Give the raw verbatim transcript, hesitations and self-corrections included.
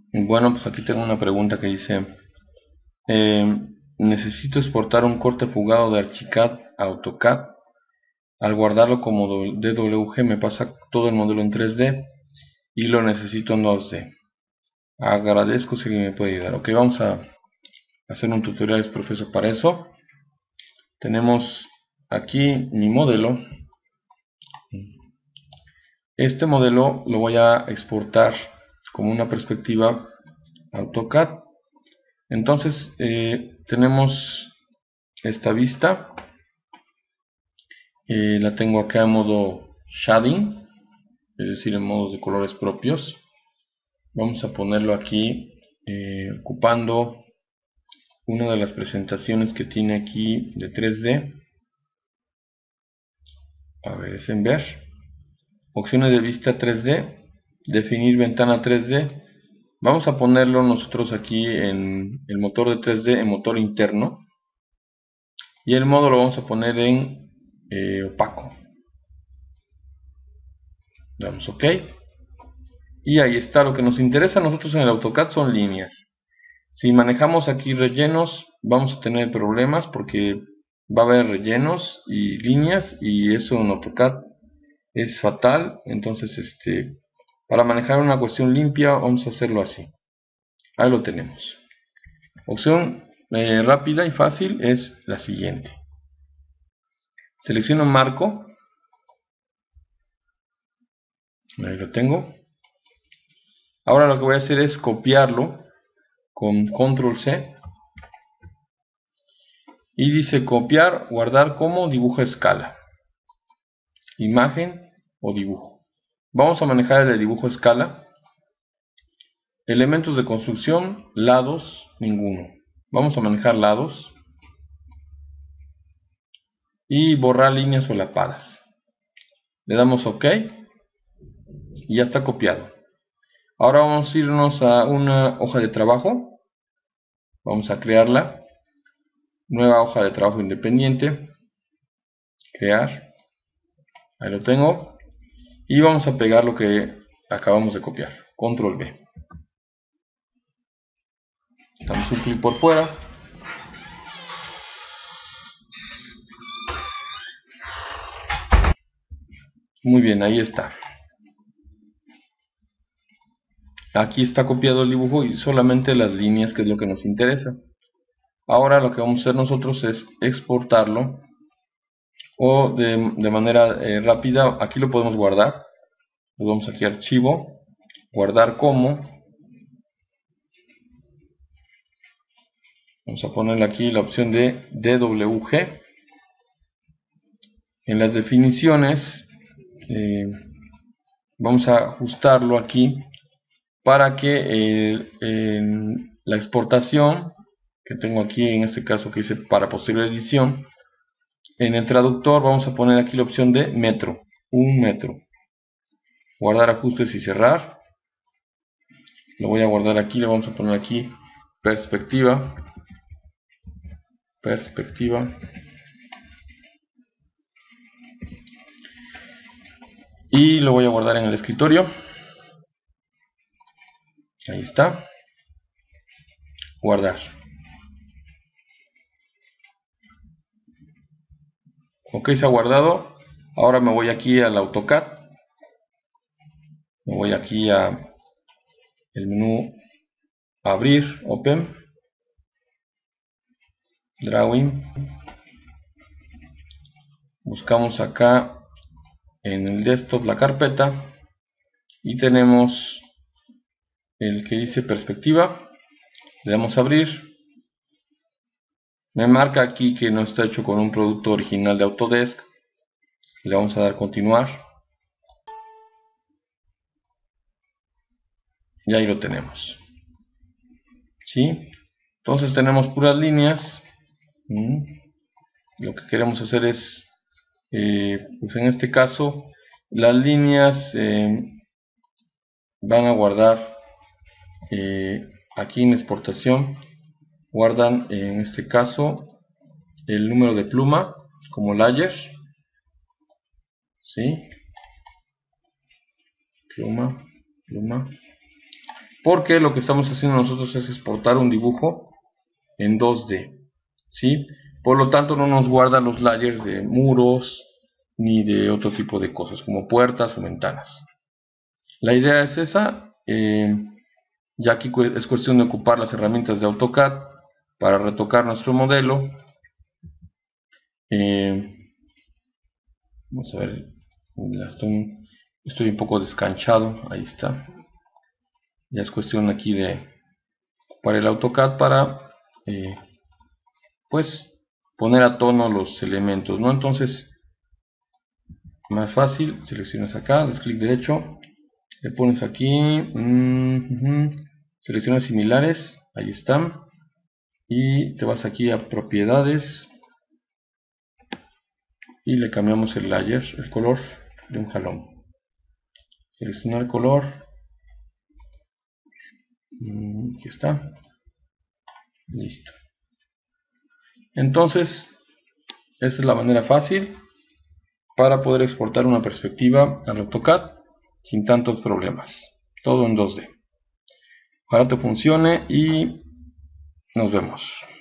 Bueno, pues aquí tengo una pregunta que dice, eh, necesito exportar un corte fugado de Archicad a AutoCAD. Al guardarlo como D W G me pasa todo el modelo en tres D y lo necesito en dos D. Agradezco si me puede ayudar. Ok, vamos a hacer un tutorial exprofeso para eso. Tenemos aquí mi modelo. Este modelo lo voy a exportar como una perspectiva AutoCAD. Entonces eh, tenemos esta vista, eh, la tengo acá en modo shading, es decir, en modos de colores propios. Vamos a ponerlo aquí eh, ocupando una de las presentaciones que tiene aquí de tres D. A ver, es en ver, opciones de vista tres D, definir ventana tres D. Vamos a ponerlo nosotros aquí en el motor de tres D, en motor interno, y el modo lo vamos a poner en eh, opaco. Damos OK y ahí está. Lo que nos interesa a nosotros en el AutoCAD son líneas. Si manejamos aquí rellenos vamos a tener problemas porque va a haber rellenos y líneas, y eso en AutoCAD es fatal. Entonces este para manejar una cuestión limpia vamos a hacerlo así. Ahí lo tenemos. Opción eh, rápida y fácil es la siguiente. Selecciono un marco, ahí lo tengo. Ahora lo que voy a hacer es copiarlo con control C y dice copiar, guardar como dibujo a escala, imagen o dibujo. Vamos a manejar el de dibujo a escala. Elementos de construcción, lados, ninguno. Vamos a manejar lados y borrar líneas solapadas. Le damos OK y ya está copiado. Ahora vamos a irnos a una hoja de trabajo. Vamos a crearla. Nueva hoja de trabajo independiente. Crear. Ahí lo tengo. Y vamos a pegar lo que acabamos de copiar. Control V. Damos un clic por fuera. Muy bien, ahí está. Aquí está copiado el dibujo y solamente las líneas, que es lo que nos interesa. Ahora lo que vamos a hacer nosotros es exportarlo, o de, de manera eh, rápida. Aquí lo podemos guardar. Nos vamos aquí a archivo, guardar como. Vamos a ponerle aquí la opción de D W G. En las definiciones eh, vamos a ajustarlo aquí para que eh, en la exportación que tengo aquí, en este caso que dice para posterior edición, en el traductor vamos a poner aquí la opción de metro, un metro. Guardar ajustes y cerrar. Lo voy a guardar aquí, le vamos a poner aquí perspectiva, perspectiva, y lo voy a guardar en el escritorio. Ahí está. Guardar. Ok, se ha guardado. Ahora me voy aquí al AutoCAD. Me voy aquí a el menú abrir, open, drawing. Buscamos acá en el desktop la carpeta y tenemos el que dice perspectiva. Le damos a abrir. Me marca aquí que no está hecho con un producto original de Autodesk. Le vamos a dar continuar. Y ahí lo tenemos. ¿Sí? Entonces tenemos puras líneas. ¿Mm? Lo que queremos hacer es, eh, pues en este caso, las líneas eh, van a guardar eh, aquí en exportación. Guardan en este caso el número de pluma como layer. ¿Sí? Pluma, pluma. porque lo que estamos haciendo nosotros es exportar un dibujo en dos D, ¿sí? Por lo tanto no nos guarda los layers de muros ni de otro tipo de cosas como puertas o ventanas. La idea es esa. eh, ya aquí es cuestión de ocupar las herramientas de AutoCAD para retocar nuestro modelo. eh, vamos a ver, estoy, estoy un poco descanchado, ahí está. Ya es cuestión aquí de ocupar el AutoCAD para eh, pues poner a tono los elementos, ¿no? Entonces, más fácil, seleccionas acá, das clic derecho, le pones aquí, mm, seleccionas similares, ahí están, y te vas aquí a propiedades y le cambiamos el layer, el color de un jalón. Seleccionar el color, aquí está, listo. Entonces, esa es la manera fácil para poder exportar una perspectiva al AutoCAD sin tantos problemas. Todo en dos D. Ojalá te funcione y nos vemos.